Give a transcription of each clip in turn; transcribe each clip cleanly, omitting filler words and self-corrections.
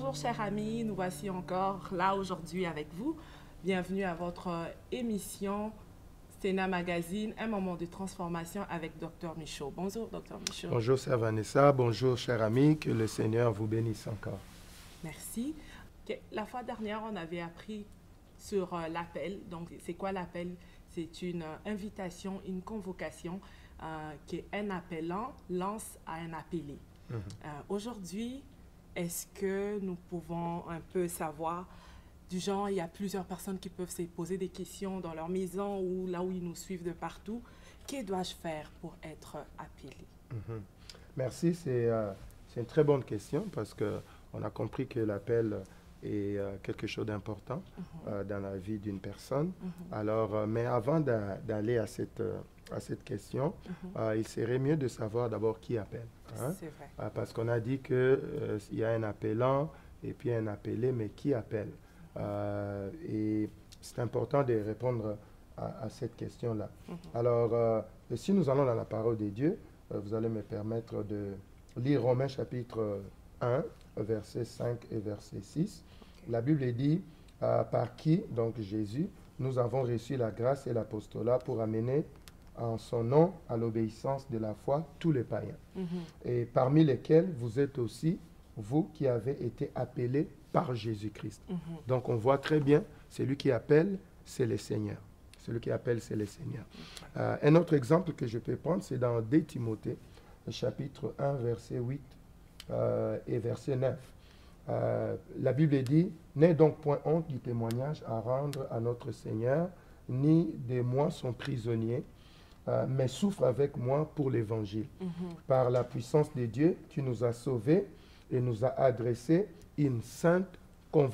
Bonjour chers amis, nous voici encore là aujourd'hui avec vous. Bienvenue à votre émission Sénat Magazine, un moment de transformation avec Dr Michaud. Bonjour Dr Michaud. Bonjour chère Vanessa, bonjour chers amis, que le Seigneur vous bénisse encore. Merci. La fois dernière, on avait appris sur l'appel. Donc, c'est quoi l'appel? C'est une invitation, une convocation qu'un appelant lance à un appelé. Aujourd'hui, est-ce que nous pouvons un peu savoir, du genre, il y a plusieurs personnes qui peuvent se poser des questions dans leur maison ou là où ils nous suivent de partout. Que dois-je faire pour être appelé? Merci, c'est une très bonne question parce qu'on a compris que l'appel est quelque chose d'important dans la vie d'une personne. Alors, mais avant d'aller à cette question, il serait mieux de savoir d'abord qui appelle. Hein? C'est vrai. Parce qu'on a dit qu'il y a un appelant et puis un appelé, mais qui appelle? Et c'est important de répondre à cette question-là. Alors, si nous allons dans la parole de Dieu, vous allez me permettre de lire Romains chapitre 1, verset 5 et verset 6. Okay. La Bible dit, par qui, donc Jésus, nous avons reçu la grâce et l'apostolat pour amener en son nom à l'obéissance de la foi tous les païens. Et parmi lesquels vous êtes aussi, vous qui avez été appelés par Jésus-Christ. Donc on voit très bien, celui qui appelle, c'est le Seigneur. Celui qui appelle, c'est le Seigneur. Un autre exemple que je peux prendre, c'est dans 2 Timothée, chapitre 1, verset 8 et verset 9. La Bible dit, « N'aie donc point honte du témoignage à rendre à notre Seigneur, ni de moi son prisonnier, mais souffre avec moi pour l'Évangile. Par la puissance de Dieu, tu nous as sauvés et nous as adressé une sainte convocation. »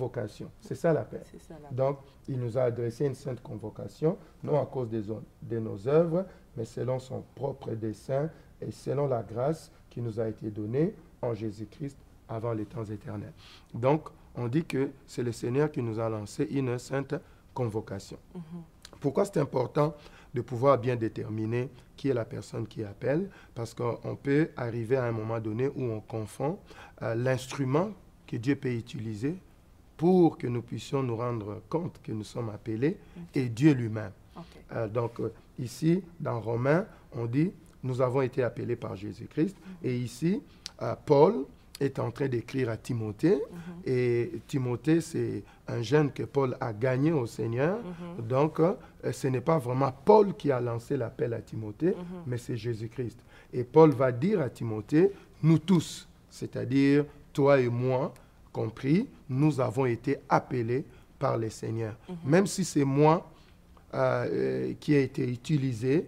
C'est ça l'appel. Donc, il nous a adressé une sainte convocation, non à cause de nos œuvres, mais selon son propre dessein et selon la grâce qui nous a été donnée en Jésus-Christ avant les temps éternels. Donc, on dit que c'est le Seigneur qui nous a lancé une sainte convocation. Pourquoi c'est important de pouvoir bien déterminer qui est la personne qui appelle? Parce qu'on peut arriver à un moment donné où on confond l'instrument que Dieu peut utiliser pour que nous puissions nous rendre compte que nous sommes appelés et Dieu lui-même. Donc ici, dans Romains, on dit, nous avons été appelés par Jésus-Christ. Et ici, Paul est en train d'écrire à Timothée. Et Timothée, c'est un jeune que Paul a gagné au Seigneur. Donc, ce n'est pas vraiment Paul qui a lancé l'appel à Timothée, mais c'est Jésus-Christ. Et Paul va dire à Timothée, nous tous, c'est-à-dire toi et moi, compris, nous avons été appelés par le Seigneur. Même si c'est moi qui a été utilisé,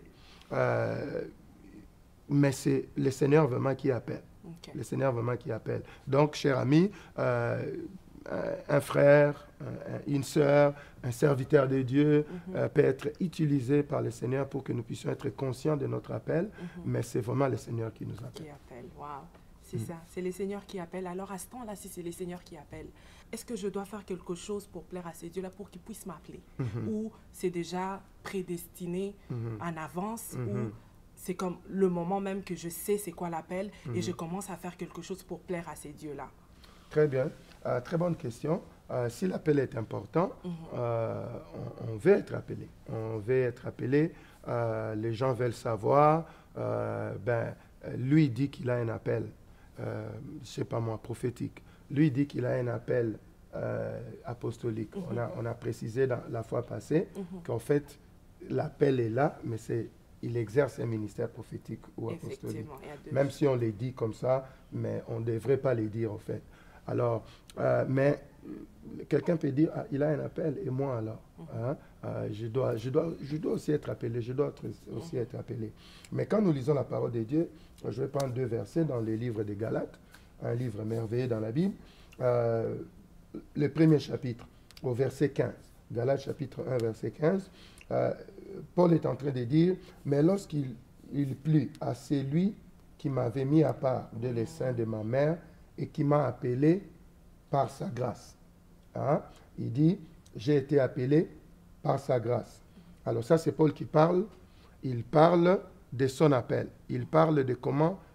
mais c'est le Seigneur vraiment qui appelle. Le Seigneur vraiment qui appelle. Donc, chers amis, un frère, une sœur, un serviteur de Dieu peut être utilisé par le Seigneur pour que nous puissions être conscients de notre appel, mais c'est vraiment le Seigneur qui nous appelle. Qui appelle, wow. C'est ça, c'est le Seigneur qui appelle. Alors à ce temps-là, si c'est le Seigneur qui appelle, est-ce que je dois faire quelque chose pour plaire à ces dieux-là pour qu'ils puissent m'appeler? Ou c'est déjà prédestiné en avance? Ou c'est comme le moment même que je sais c'est quoi l'appel et je commence à faire quelque chose pour plaire à ces dieux-là? Très bien, très bonne question. Si l'appel est important, on veut être appelé. On veut être appelé, les gens veulent savoir, lui dit qu'il a un appel, je ne sais pas moi, prophétique. Lui dit qu'il a un appel apostolique. On a précisé la fois passée qu'en fait, l'appel est là, mais il exerce un ministère prophétique ou apostolique. Même si on les dit comme ça, mais on ne devrait pas les dire en fait. Alors, mais quelqu'un peut dire, il a un appel et moi alors, je dois aussi être appelé, je dois aussi être appelé. Mais quand nous lisons la parole de Dieu, je vais prendre 2 versets dans le livre des Galates, un livre merveilleux dans la Bible, le premier chapitre au verset 15, Galates chapitre 1 verset 15, Paul est en train de dire, mais lorsqu'il plut à celui qui m'avait mis à part de les seins de ma mère et qui m'a appelé par sa grâce. Il dit, j'ai été appelé par sa grâce. Alors ça, c'est Paul qui parle. Il parle de son appel. Il parle de comment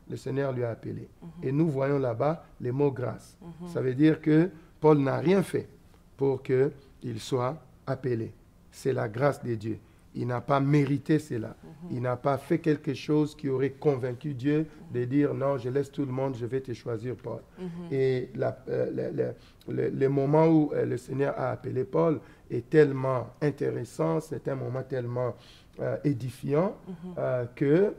le Seigneur lui a appelé. Et nous voyons là-bas les mots grâce. Ça veut dire que Paul n'a rien fait pour qu'il soit appelé. C'est la grâce de Dieu. Il n'a pas mérité cela. Il n'a pas fait quelque chose qui aurait convaincu Dieu de dire non, je laisse tout le monde, je vais te choisir, Paul. Et le moment où le Seigneur a appelé Paul est tellement intéressant, c'est un moment tellement édifiant que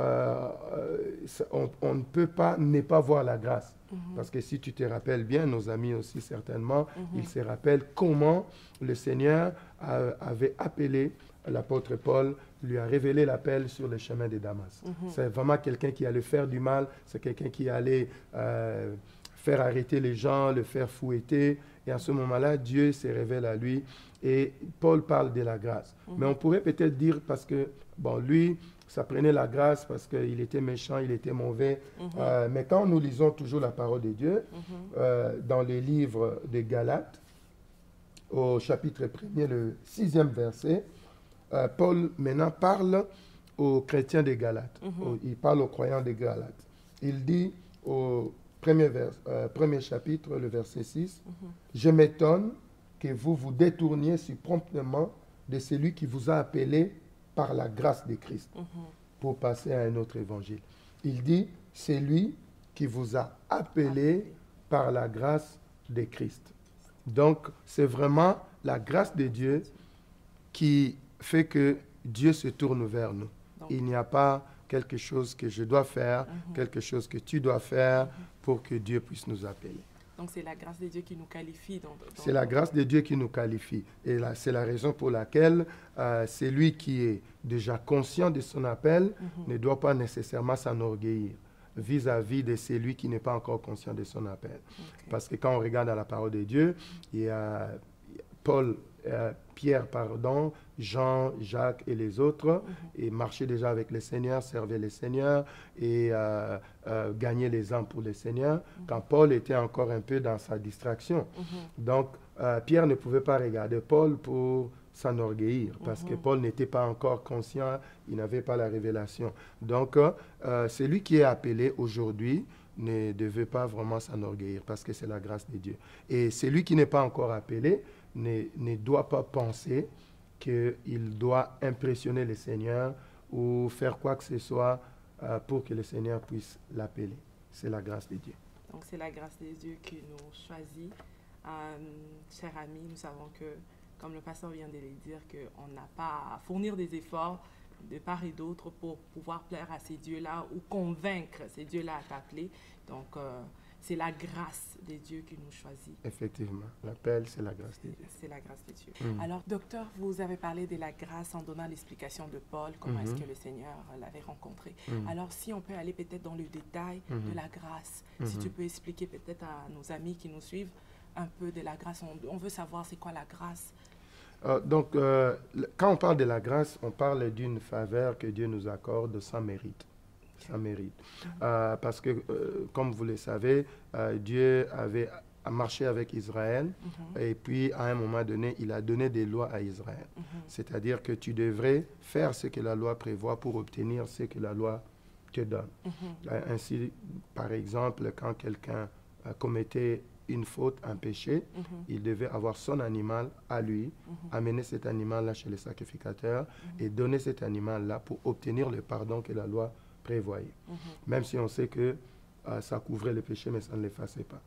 on ne peut pas ne pas voir la grâce. Parce que si tu te rappelles bien, nos amis aussi certainement, ils se rappellent comment le Seigneur avait appelé l'apôtre Paul, lui a révélé l'appel sur le chemin de Damas. C'est vraiment quelqu'un qui allait faire du mal, c'est quelqu'un qui allait faire arrêter les gens, le faire fouetter. Et à ce moment-là, Dieu se révèle à lui et Paul parle de la grâce. Mais on pourrait peut-être dire parce que, bon, lui, ça prenait la grâce parce qu'il était méchant, il était mauvais. Mais quand nous lisons toujours la parole de Dieu, dans les livres des Galates, au chapitre 1er, le 6e verset, Paul maintenant parle aux chrétiens des Galates. Il parle aux croyants des Galates. Il dit au premier chapitre, le verset 6, « Je m'étonne que vous vous détourniez si promptement de celui qui vous a appelé par la grâce de Christ pour passer à un autre évangile. » Il dit, « C'est lui qui vous a appelé par la grâce de Christ. » Donc, c'est vraiment la grâce de Dieu qui fait que Dieu se tourne vers nous. Donc, il n'y a pas quelque chose que je dois faire, quelque chose que tu dois faire pour que Dieu puisse nous appeler. Donc, c'est la grâce de Dieu qui nous qualifie. C'est la grâce de Dieu qui nous qualifie. Et c'est la raison pour laquelle celui qui est déjà conscient de son appel ne doit pas nécessairement s'enorgueillir vis-à-vis de celui qui n'est pas encore conscient de son appel. Parce que quand on regarde à la parole de Dieu, il y a Pierre, Jean, Jacques et les autres, et marchaient déjà avec le Seigneur, servaient le Seigneur et gagnaient les âmes pour le Seigneur, quand Paul était encore un peu dans sa distraction. Donc, Pierre ne pouvait pas regarder Paul pour s'enorgueillir, parce que Paul n'était pas encore conscient, il n'avait pas la révélation. Donc, celui qui est appelé aujourd'hui ne devait pas vraiment s'enorgueillir, parce que c'est la grâce de Dieu. Et celui qui n'est pas encore appelé ne doit pas penser qu'il doit impressionner le Seigneur ou faire quoi que ce soit pour que le Seigneur puisse l'appeler. C'est la grâce de Dieu. Donc, c'est la grâce de Dieu qui nous choisit. Chers amis, nous savons que, comme le pasteur vient de le dire, qu'on n'a pas à fournir des efforts de part et d'autre pour pouvoir plaire à ces dieux-là ou convaincre ces dieux-là à t'appeler. Donc, c'est la grâce de Dieu qui nous choisit. Effectivement, l'appel, c'est la grâce de Dieu. C'est la grâce de Dieu. Alors, docteur, vous avez parlé de la grâce en donnant l'explication de Paul, comment est-ce que le Seigneur l'avait rencontré. Alors, si on peut aller peut-être dans le détail de la grâce, si tu peux expliquer peut-être à nos amis qui nous suivent un peu de la grâce. On veut savoir c'est quoi la grâce. Donc, quand on parle de la grâce, on parle d'une faveur que Dieu nous accorde sans mérite. Sans mérite. Parce que, comme vous le savez, Dieu avait marché avec Israël et puis, à un moment donné, il a donné des lois à Israël. C'est-à-dire que tu devrais faire ce que la loi prévoit pour obtenir ce que la loi te donne. Ainsi, par exemple, quand quelqu'un commettait une faute, un péché, il devait avoir son animal à lui, amener cet animal-là chez le sacrificateur et donner cet animal-là pour obtenir le pardon que la loi prévoyait. Même si on sait que ça couvrait le péché, mais ça ne l'effaçait pas.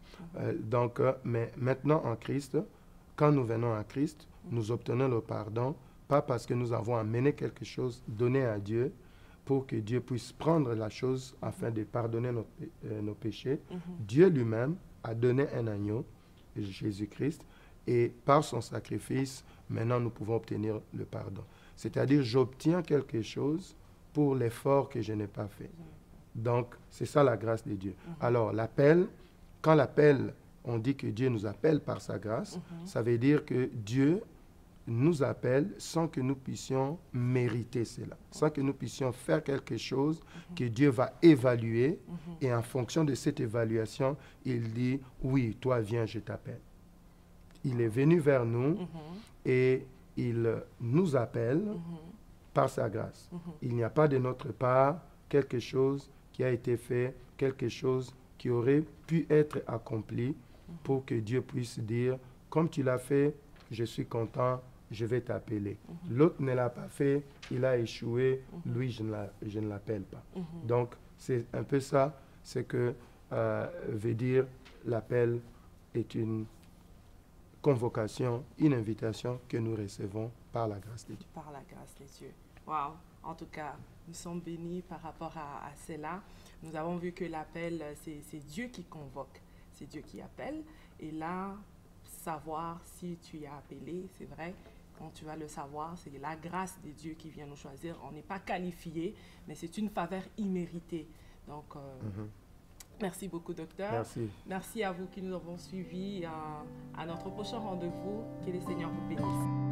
Mais maintenant en Christ, quand nous venons à Christ, nous obtenons le pardon, pas parce que nous avons amené quelque chose donné à Dieu, pour que Dieu puisse prendre la chose afin de pardonner nos péchés. Dieu lui-même a donné un agneau, Jésus-Christ, et par son sacrifice, maintenant nous pouvons obtenir le pardon. C'est-à-dire, j'obtiens quelque chose pour l'effort que je n'ai pas fait. Donc, c'est ça la grâce de Dieu. Alors, l'appel, quand l'appel, on dit que Dieu nous appelle par sa grâce, ça veut dire que Dieu nous appelle sans que nous puissions mériter cela, sans que nous puissions faire quelque chose que Dieu va évaluer et en fonction de cette évaluation, il dit, oui, toi viens, je t'appelle. Il est venu vers nous et il nous appelle par sa grâce. Il n'y a pas de notre part quelque chose qui a été fait, quelque chose qui aurait pu être accompli pour que Dieu puisse dire, comme tu l'as fait, je suis content, je vais t'appeler. L'autre ne l'a pas fait, il a échoué, lui, je ne l'appelle pas. Donc, c'est un peu ça, c'est que veut dire l'appel est une convocation, une invitation que nous recevons par la grâce de Dieu. Par la grâce de Dieu. Wow. En tout cas, nous sommes bénis par rapport à cela. Nous avons vu que l'appel, c'est Dieu qui convoque, c'est Dieu qui appelle. Et là, savoir si tu es appelé, c'est vrai, quand tu vas le savoir, c'est la grâce de Dieu qui vient nous choisir. On n'est pas qualifié, mais c'est une faveur imméritée. Donc, merci beaucoup, docteur. Merci. Merci à vous qui nous avons suivis. À notre prochain rendez-vous. Que le Seigneur vous bénisse.